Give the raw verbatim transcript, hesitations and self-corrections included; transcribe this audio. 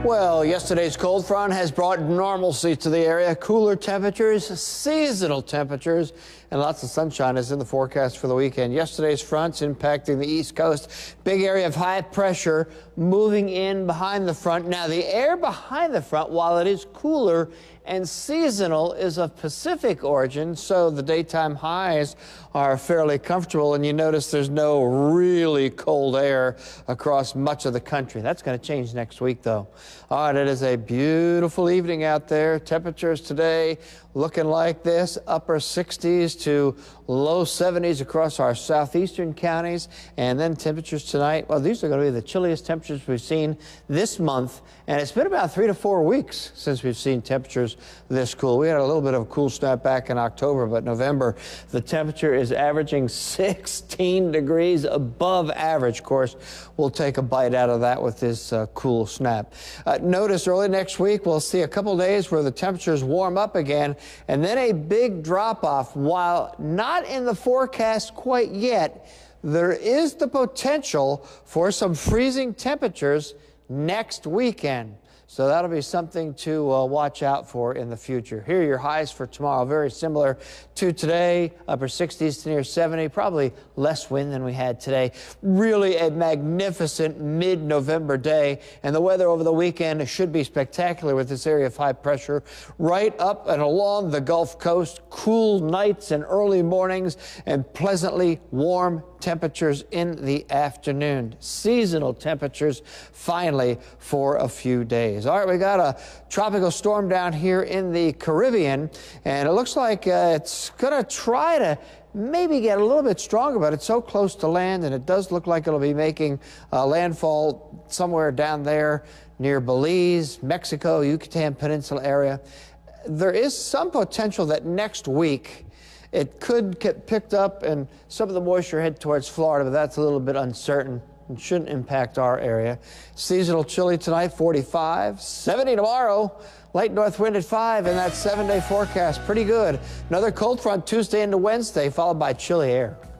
Well, yesterday's cold front has brought normalcy to the area. Cooler temperatures, seasonal temperatures, and lots of sunshine is in the forecast for the weekend. Yesterday's fronts impacting the East Coast. Big area of high pressure moving in behind the front. Now, the air behind the front, while it is cooler and seasonal, is of Pacific origin, so the daytime highs are fairly comfortable, and you notice there's no really cold air across much of the country. That's going to change next week, though. All right, it is a beautiful evening out there. Temperatures today looking like this, upper sixties to low seventies across our southeastern counties. And then temperatures tonight, well, these are going to be the chilliest temperatures we've seen this month. And it's been about three to four weeks since we've seen temperatures this cool. We had a little bit of a cool snap back in October, but November, the temperature is averaging sixteen degrees above average. Of course, we'll take a bite out of that with this uh, cool snap. Uh, notice early next week, we'll see a couple days where the temperatures warm up again, and then a big drop-off. While not in the forecast quite yet, there is the potential for some freezing temperatures next weekend. So that'll be something to uh, watch out for in the future. Here are your highs for tomorrow. Very similar to today, upper sixties to near seventy, probably less wind than we had today. Really a magnificent mid-November day, and the weather over the weekend should be spectacular with this area of high pressure right up and along the Gulf Coast. Cool nights and early mornings and pleasantly warm temperatures in the afternoon. Seasonal temperatures finally for a few days. All right, we got a tropical storm down here in the Caribbean, and it looks like uh, it's going to try to maybe get a little bit stronger, but it's so close to land, and it does look like it'll be making uh, landfall somewhere down there near Belize, Mexico, Yucatan Peninsula area. There is some potential that next week it could get picked up and some of the moisture head towards Florida, but that's a little bit uncertain and shouldn't impact our area. Seasonal chilly tonight, forty-five, seventy tomorrow. Light north wind at five, and that seven-day forecast, pretty good. Another cold front Tuesday into Wednesday, followed by chilly air.